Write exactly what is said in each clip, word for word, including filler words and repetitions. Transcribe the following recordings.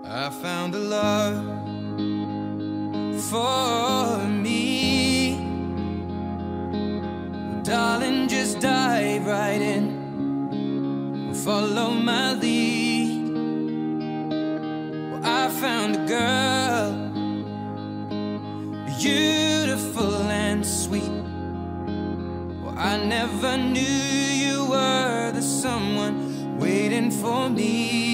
I found a love for me. Well, darling, just dive right in, follow my lead. Well, I found a girl, beautiful and sweet. Well, I never knew you were the someone waiting for me.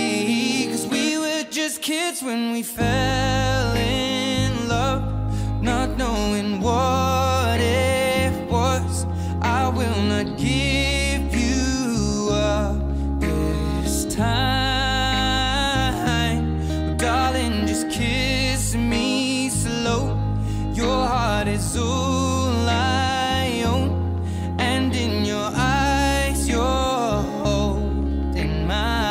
Just kids when we fell in love, not knowing what it was. I will not give you up this time. Oh, darling, just kiss me slow. Your heart is all I own, and in your eyes you're holding mine.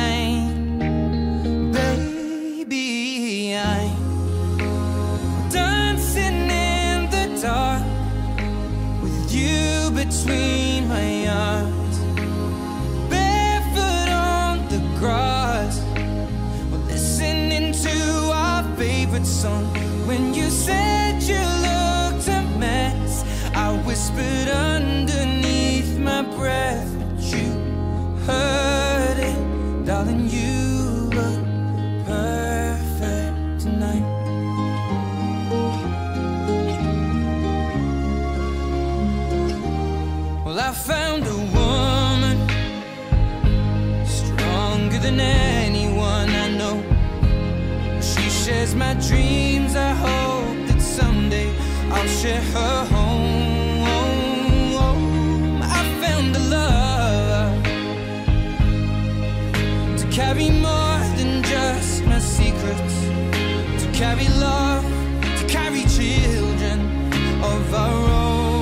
Between my arms, barefoot on the grass, we're listening to our favorite song. When you said you looked a mess, I whispered underneath my breath, but you heard it. Darling, you look perfect tonight. I found a woman stronger than anyone I know. She shares my dreams. I hope that someday I'll share her home. I found a love to carry more than just my secrets, to carry love, to carry children of our own.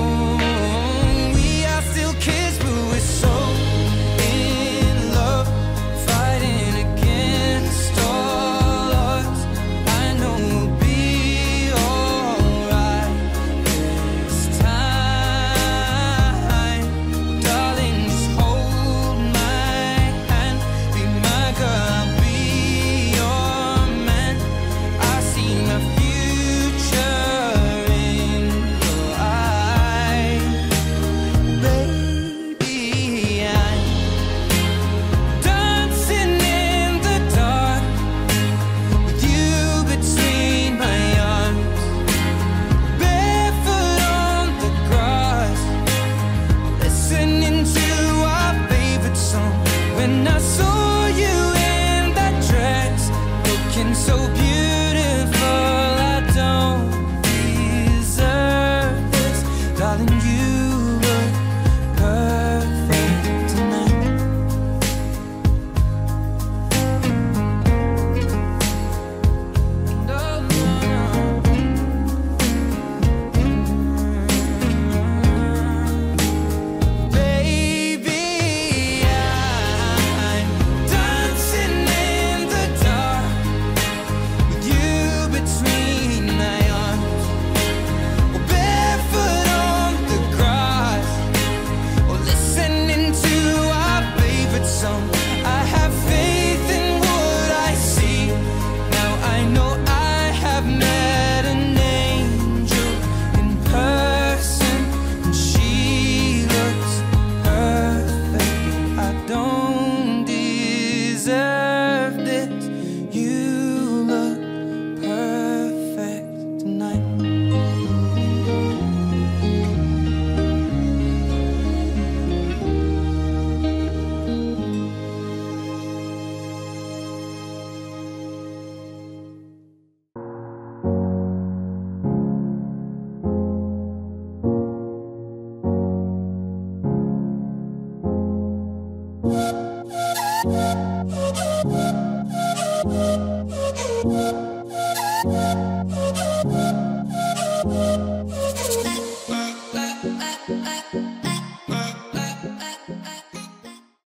So beautiful, I don't deserve this. Darling, you look perfect tonight. No, no, no. Baby, I'm dancing in the dark, between my arms, or barefoot on the grass, or listening to our favorite song. I have faith in what I see. Now I know I have met an angel in person, and she looks perfect. I don't deserve this. You look perfect tonight. We'll be right back.